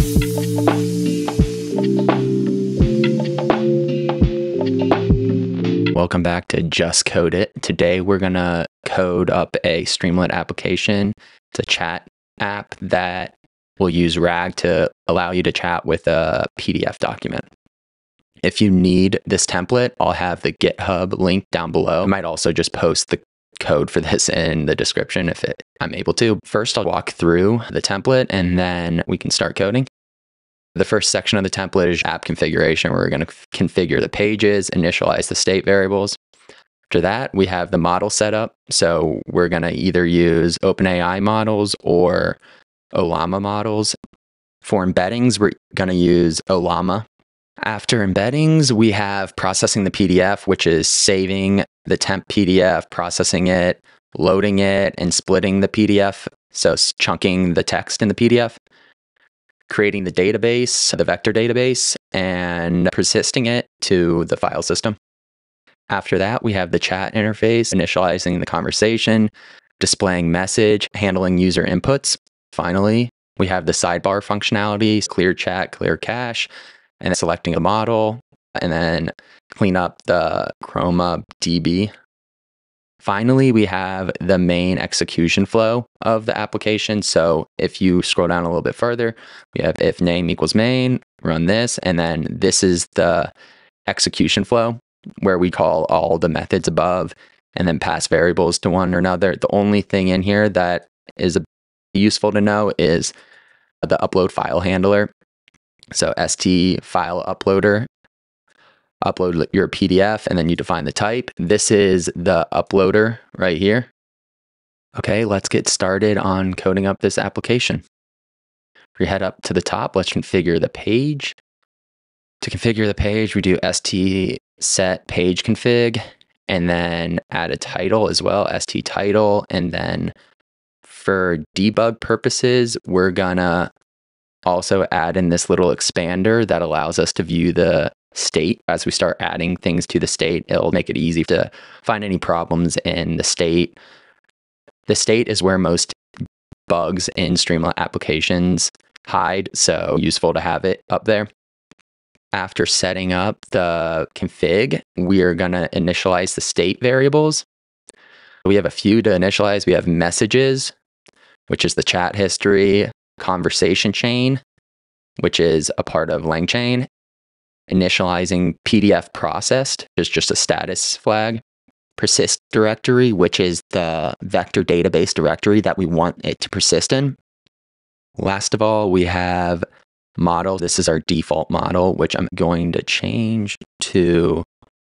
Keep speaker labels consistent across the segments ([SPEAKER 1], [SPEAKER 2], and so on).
[SPEAKER 1] Welcome back to Just Code It. Today we're going to code up a Streamlit application. It's a chat app that will use RAG to allow you to chat with a PDF document. If you need this template, I'll have the GitHub link down below. I might also just post the code for this in the description if I'm able to. First, I'll walk through the template and then we can start coding. The first section of the template is app configuration, where we're going to configure the pages, initialize the state variables. After that, we have the model setup. So we're going to either use OpenAI models or Ollama models. For embeddings, we're going to use Ollama. After embeddings, we have processing the PDF, which is saving the temp PDF, processing it, loading it, and splitting the PDF. So chunking the text in the PDF. Creating the database, the vector database, and persisting it to the file system. After that, we have the chat interface, initializing the conversation, displaying message, handling user inputs. Finally, we have the sidebar functionality, clear chat, clear cache, and selecting a model, and then clean up the chroma DB. Finally, we have the main execution flow of the application. So if you scroll down a little bit further, we have if name equals main, run this, and then this is the execution flow where we call all the methods above and then pass variables to one or another. The only thing in here that is useful to know is the upload file handler. So st file uploader. Upload your PDF and then you define the type. This is the uploader right here. Okay, let's get started on coding up this application. If we head up to the top, let's configure the page. To configure the page, we do st set page config and then add a title as well, st title. And then for debug purposes, we're gonna also add in this little expander that allows us to view the state. As we start adding things to the state, it'll make it easy to find any problems in the state. The state is where most bugs in Streamlit applications hide, so useful to have it up there. After setting up the config, we are going to initialize the state variables. We have a few to initialize. We have messages, which is the chat history, conversation chain, which is a part of LangChain, initializing PDF processed is just a status flag, persist directory, which is the vector database directory that we want it to persist in. Last of all, we have model. This is our default model, which I'm going to change to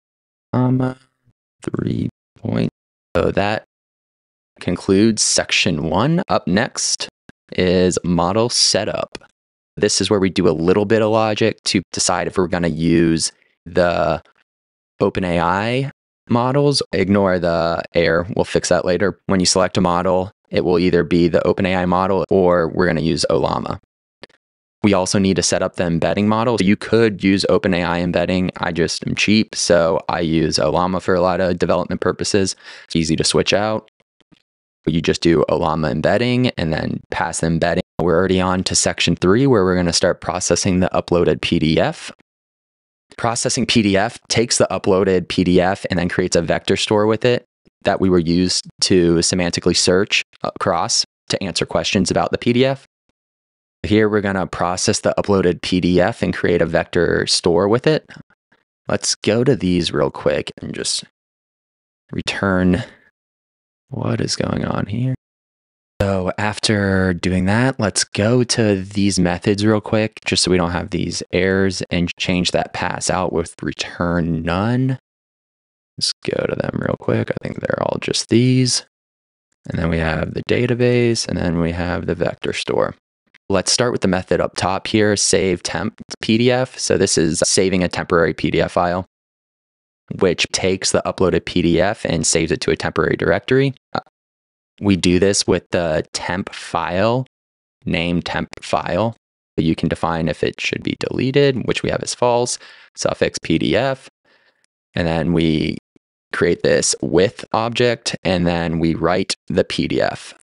[SPEAKER 1] 3 point. So that concludes section 1. Up next is model setup. This is where we do a little bit of logic to decide if we're going to use the OpenAI models. Ignore the error. We'll fix that later. When you select a model, it will either be the OpenAI model or we're going to use Ollama. We also need to set up the embedding model. So you could use OpenAI embedding. I just am cheap, so I use Ollama for a lot of development purposes. It's easy to switch out. You just do Ollama embedding and then pass the embedding. We're already on to section 3, where we're going to start processing the uploaded PDF. Processing PDF takes the uploaded PDF and then creates a vector store with it that we will use to semantically search across to answer questions about the PDF. Here we're going to process the uploaded PDF and create a vector store with it. Let's go to these real quick and just return what is going on here. So after doing that, let's go to these methods real quick, just so we don't have these errors, and change that pass out with return none. Let's go to them real quick. I think they're all just these. And then we have the database, and then we have the vector store. Let's start with the method up top here, save temp PDF. So this is saving a temporary PDF file, which takes the uploaded PDF and saves it to a temporary directory. We do this with the temp file, name temp file. You can define if it should be deleted, which we have as false, suffix PDF. And then we create this with object, and then we write the PDF.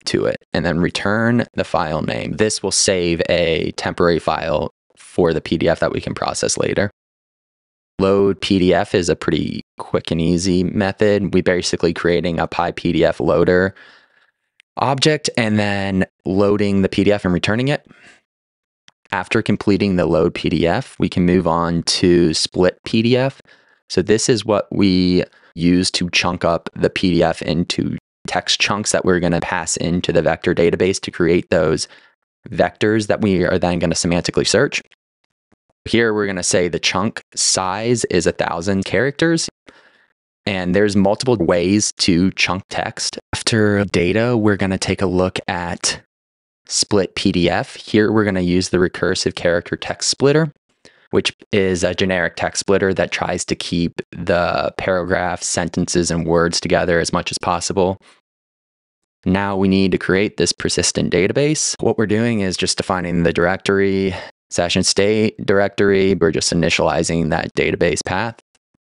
[SPEAKER 1] to it, and then return the file name. This will save a temporary file for the PDF that we can process later. Load PDF is a pretty quick and easy method. We're basically creating a PyPDF loader object and then loading the PDF and returning it. After completing the load PDF, we can move on to split PDF. So this is what we use to chunk up the PDF into text chunks that we're going to pass into the vector database to create those vectors that we are then going to semantically search. Here we're going to say the chunk size is 1,000 characters. And there's multiple ways to chunk text. After data, we're going to take a look at split PDF. Here we're going to use the recursive character text splitter, which is a generic text splitter that tries to keep the paragraphs, sentences, and words together as much as possible. Now we need to create this persistent database. What we're doing is just defining the directory, session state directory. We're just initializing that database path.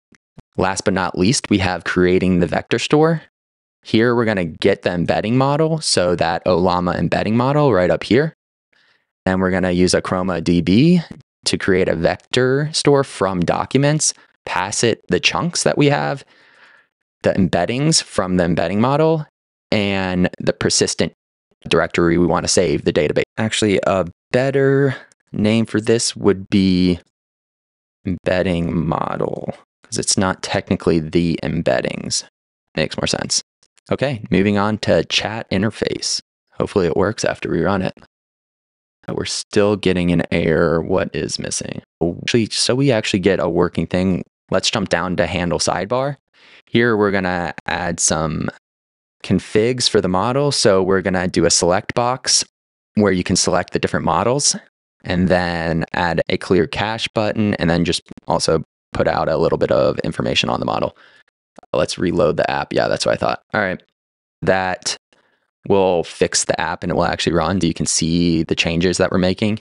[SPEAKER 1] Last but not least, we have creating the vector store. Here we're going to get the embedding model, so that Ollama embedding model right up here. And we're going to use a chroma DB to create a vector store from documents, pass it the chunks that we have, the embeddings from the embedding model, and the persistent directory we want to save the database. Actually, a better name for this would be embedding model, because it's not technically the embeddings. Makes more sense. Okay, moving on to chat interface. Hopefully it works after we run it. We're still getting an error. What is missing? So we actually get a working thing. Let's jump down to handle sidebar. Here we're going to add some configs for the model. So we're going to do a select box where you can select the different models, and then add a clear cache button, and then just also put out a little bit of information on the model. Let's reload the app. Yeah, that's what I thought. All right. That will fix the app and it will actually run. You can see the changes that we're making.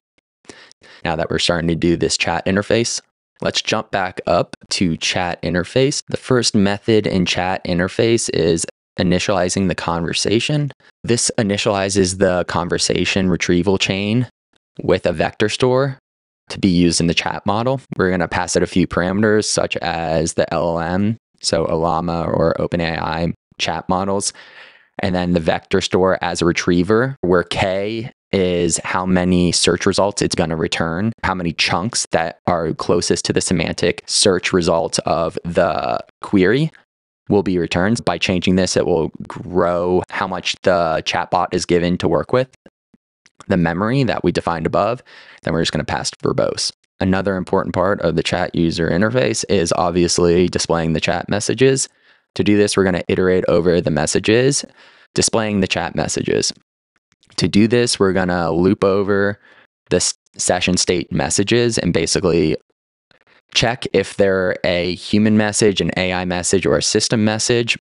[SPEAKER 1] Now that we're starting to do this chat interface, let's jump back up to chat interface. The first method in chat interface is initializing the conversation. This initializes the conversation retrieval chain with a vector store to be used in the chat model. We're going to pass it a few parameters such as the LLM, so Ollama or OpenAI chat models, and then the vector store as a retriever, where K is how many search results it's going to return, how many chunks that are closest to the semantic search results of the query will be returned. By changing this, it will grow how much the chatbot is given to work with, the memory that we defined above. Then we're just going to pass verbose. Another important part of the chat user interface is obviously displaying the chat messages. To do this, we're going to iterate over the messages, displaying the chat messages. To do this, we're going to loop over the session state messages and basically check if they're a human message, an AI message, or a system message.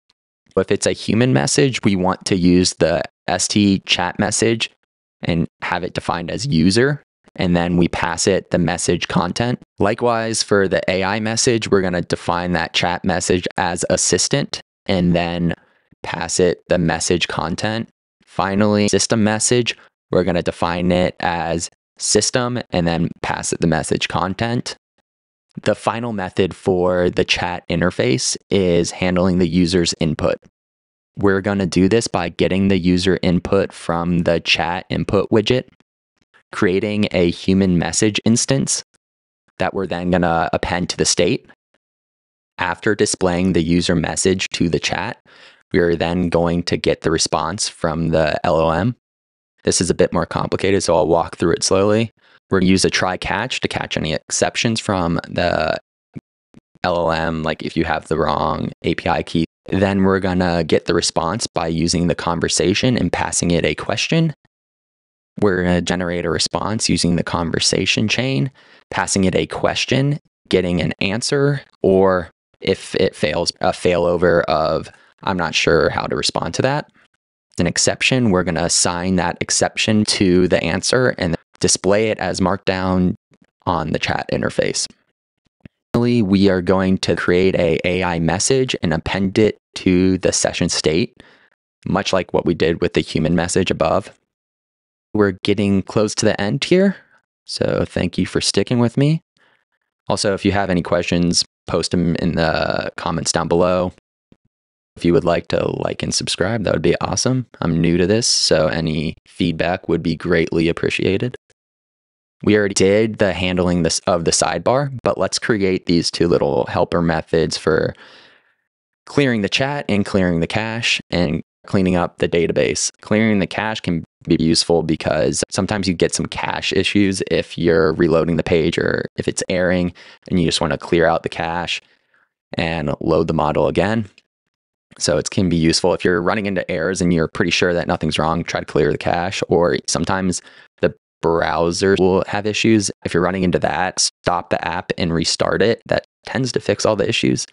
[SPEAKER 1] If it's a human message, we want to use the st chat message and have it defined as user, and then we pass it the message content. Likewise, for the AI message, we're going to define that chat message as assistant and then pass it the message content. Finally, system message, we're going to define it as system and then pass it the message content. The final method for the chat interface is handling the user's input. We're going to do this by getting the user input from the chat input widget, creating a human message instance that we're then going to append to the state. After displaying the user message to the chat, we are then going to get the response from the LLM. This is a bit more complicated, so I'll walk through it slowly. We're going to use a try catch to catch any exceptions from the LLM, like if you have the wrong API key. Then we're going to get the response by using the conversation and passing it a question. We're going to generate a response using the conversation chain, passing it a question, getting an answer, or if it fails, a failover of I'm not sure how to respond to that. An exception, we're going to assign that exception to the answer and display it as markdown on the chat interface. Finally, we are going to create an AI message and append it to the session state. much like what we did with the human message above. We're getting close to the end here, so thank you for sticking with me. Also, if you have any questions, post them in the comments down below. If you would like to like and subscribe, that would be awesome. I'm new to this, so any feedback would be greatly appreciated. We already did the handling of the sidebar, but let's create these two little helper methods for clearing the chat and clearing the cache and cleaning up the database. Clearing the cache can be useful because sometimes you get some cache issues if you're reloading the page or if it's erroring and you just want to clear out the cache and load the model again. So it can be useful if you're running into errors and you're pretty sure that nothing's wrong, try to clear the cache. Or sometimes the browser will have issues. If you're running into that, stop the app and restart it. That tends to fix all the issues.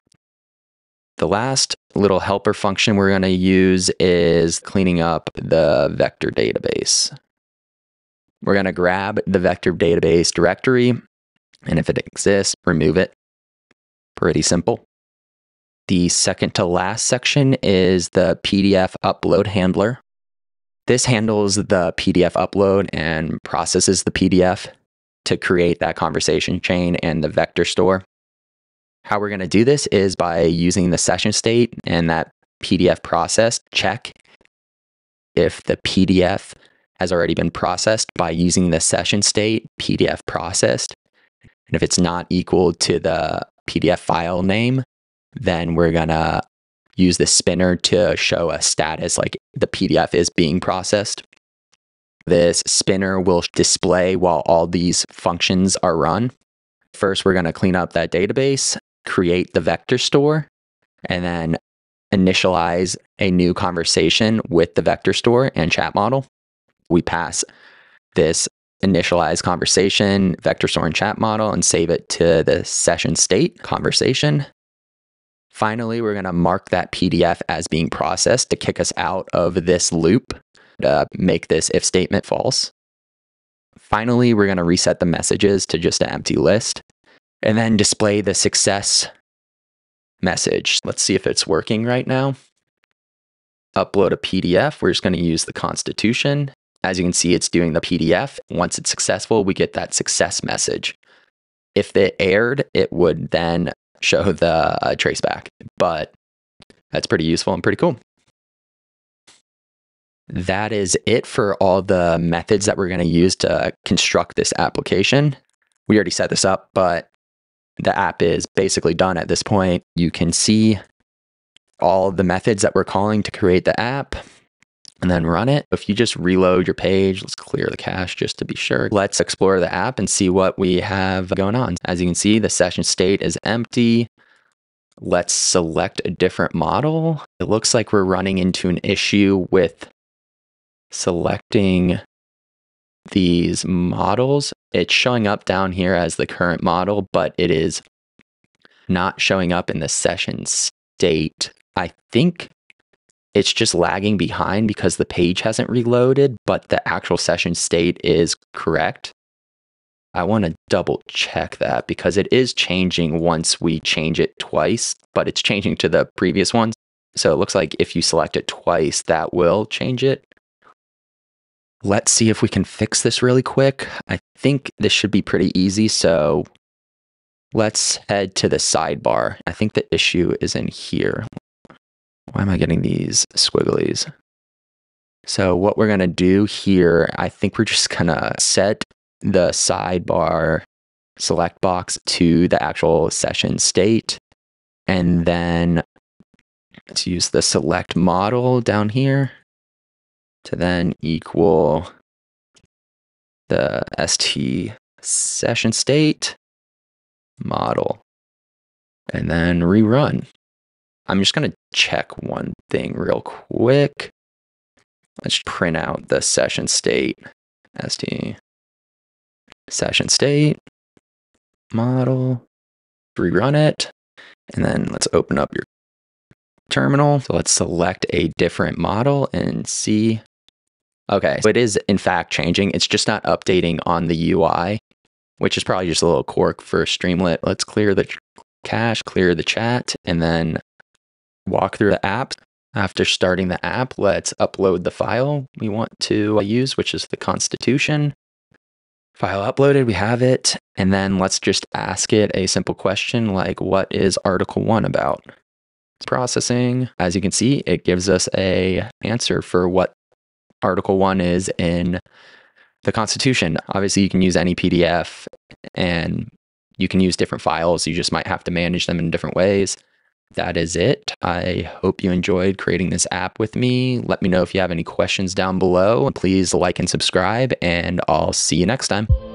[SPEAKER 1] The last little helper function we're going to use is cleaning up the vector database. We're going to grab the vector database directory, and if it exists, remove it. Pretty simple. The second to last section is the PDF upload handler. This handles the PDF upload and processes the PDF to create that conversation chain and the vector store. How we're going to do this is by using the session state and that PDF process check if the PDF has already been processed by using the session state PDF processed. And if it's not equal to the PDF file name, then we're going to use the spinner to show a status like the PDF is being processed. This spinner will display while all these functions are run. First, we're going to clean up that database, create the vector store, and then initialize a new conversation with the vector store and chat model. We pass this initialized conversation, vector store and chat model, and save it to the session state conversation. Finally, we're going to mark that PDF as being processed to kick us out of this loop to make this if statement false. Finally, we're going to reset the messages to just an empty list and then display the success message. Let's see if it's working right now. Upload a PDF. We're just going to use the constitution. As you can see, it's doing the PDF. Once it's successful, we get that success message. If it erred, it would then show the traceback, but that's pretty useful and pretty cool. That is it for all the methods that we're going to use to construct this application. We already set this up, but the app is basically done at this point. You can see all of the methods that we're calling to create the app and then run it. If you just reload your page, let's clear the cache just to be sure. Let's explore the app and see what we have going on. As you can see, the session state is empty. Let's select a different model. It looks like we're running into an issue with selecting these models. It's showing up down here as the current model, but it is not showing up in the session state. I think it's just lagging behind because the page hasn't reloaded, but the actual session state is correct. I want to double check that because it is changing once we change it twice, but it's changing to the previous one. So it looks like if you select it twice, that will change it. Let's see if we can fix this really quick. I think this should be pretty easy. So let's head to the sidebar. I think the issue is in here. Why am I getting these squigglies? So what we're going to do here, I think we're just going to set the sidebar select box to the actual session state. And then let's use the select model down here to then equal the st session state model and then rerun. I'm just going to check one thing real quick. Let's print out the session state, st session state model, rerun it, and then let's open up your terminal. So let's select a different model and see. Okay, so it is in fact changing. It's just not updating on the UI, which is probably just a little quirk for Streamlit. Let's clear the cache, clear the chat, and then walk through the app. After starting the app, let's upload the file we want to use, which is the Constitution. File uploaded, we have it. And then let's just ask it a simple question like, what is Article 1 about? It's processing. As you can see, it gives us an answer for what Article 1 is in the Constitution. Obviously, you can use any PDF and you can use different files. You just might have to manage them in different ways. That is it. I hope you enjoyed creating this app with me. Let me know if you have any questions down below. Please like and subscribe, and I'll see you next time.